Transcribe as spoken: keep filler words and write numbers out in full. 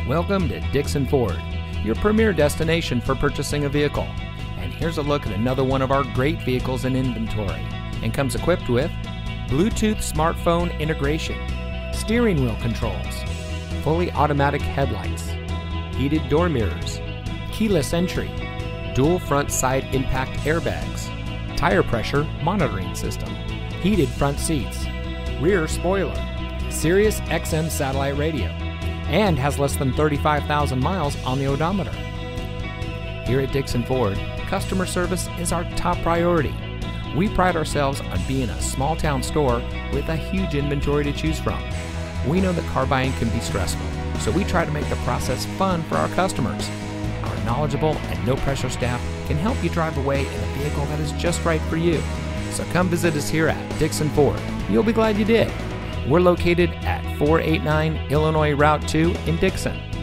Welcome to Dixon Ford, your premier destination for purchasing a vehicle. And here's a look at another one of our great vehicles in inventory, and comes equipped with Bluetooth smartphone integration, steering wheel controls, fully automatic headlights, heated door mirrors, keyless entry, dual front side impact airbags, tire pressure monitoring system, heated front seats, rear spoiler, Sirius X M satellite radio, and has less than thirty-five thousand miles on the odometer. Here at Dixon Ford, customer service is our top priority. We pride ourselves on being a small town store with a huge inventory to choose from. We know that car buying can be stressful, so we try to make the process fun for our customers. Our knowledgeable and no pressure staff can help you drive away in a vehicle that is just right for you. So come visit us here at Dixon Ford. You'll be glad you did. We're located at four eighty-nine Illinois Route two in Dixon.